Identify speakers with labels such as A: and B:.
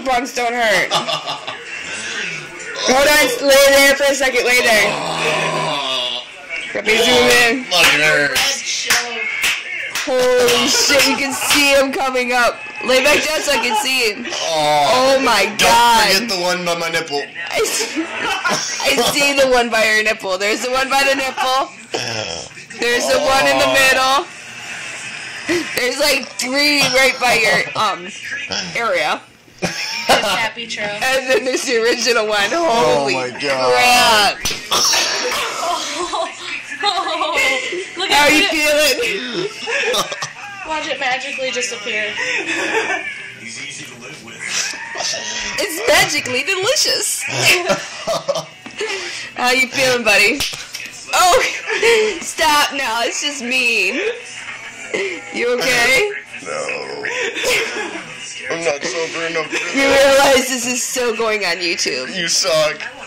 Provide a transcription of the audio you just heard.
A: bumps don't hurt. Hold on, lay there for a second. Lay there. Let me zoom in.
B: Look at her.
A: Holy shit, you can see him coming up. Lay back down so I can see him. Oh my god.
B: Don't forget the one by my nipple.
A: I see the one by her nipple. There's the one by the nipple. There's the one in the middle. There's like 3 right by your area.
C: Happy Trail.
A: And then there's the original one. Holy
B: my God.
A: crap.
C: Look
A: How
C: at
A: are you
C: it.
A: feeling?
C: Watch it magically disappear.
A: It's magically delicious. How you feeling, buddy? Oh, stop now. It's just mean. You okay?
B: No. I'm not sober enough.
A: You realize this is still going on YouTube.
B: You suck.